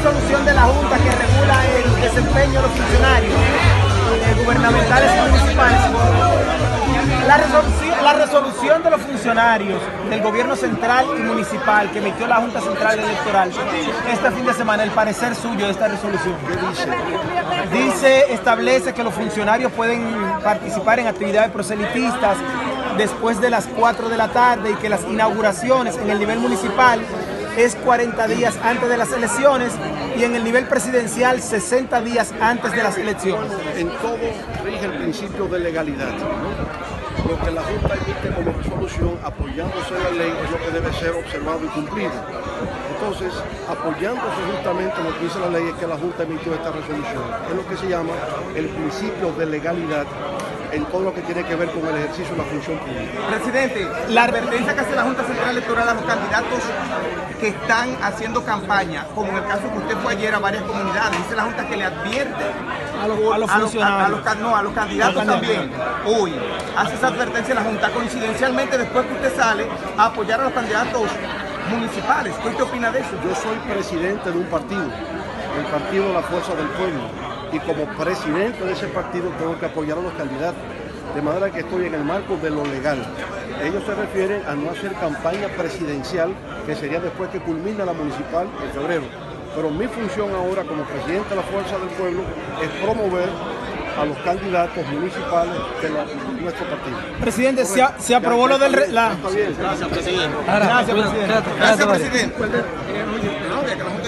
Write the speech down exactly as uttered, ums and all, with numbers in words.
resolución de la Junta que regula el desempeño de los funcionarios eh, gubernamentales y municipales. La resolución, la resolución de los funcionarios del gobierno central y municipal que emitió la Junta Central Electoral este fin de semana, el parecer suyo de esta resolución. ¿Qué dice? Dice, establece que los funcionarios pueden participar en actividades proselitistas después de las cuatro de la tarde y que las inauguraciones en el nivel municipal es cuarenta días antes de las elecciones y en el nivel presidencial sesenta días antes de las elecciones. En todo rige el principio de legalidad, ¿no? Lo que la Junta emite como resolución, apoyándose en la ley, es lo que debe ser observado y cumplido. Entonces, apoyándose justamente en lo que dice la ley, es que la Junta emitió esta resolución. Es lo que se llama el principio de legalidad en todo lo que tiene que ver con el ejercicio de la función pública. Presidente, la advertencia que hace la Junta Central Electoral a los candidatos que están haciendo campaña, como en el caso que usted fue ayer a varias comunidades, dice la Junta que le advierte a los, a los funcionarios, a, a, los, no, a los candidatos a los también. Hoy hace esa advertencia la Junta, coincidencialmente después que usted sale a apoyar a los candidatos municipales. ¿Qué usted opina de eso? Yo soy presidente de un partido, el Partido de la Fuerza del Pueblo, y como presidente de ese partido tengo que apoyar a los candidatos, de manera que estoy en el marco de lo legal. Ellos se refieren a no hacer campaña presidencial, que sería después que culmina la municipal en febrero. Pero mi función ahora como presidente de la Fuerza del Pueblo es promover a los candidatos municipales de, la, de nuestro partido. Presidente, se, ha, se aprobó lo del... Re, la... Gracias, presidente. Gracias, presidente. Gracias, presidente.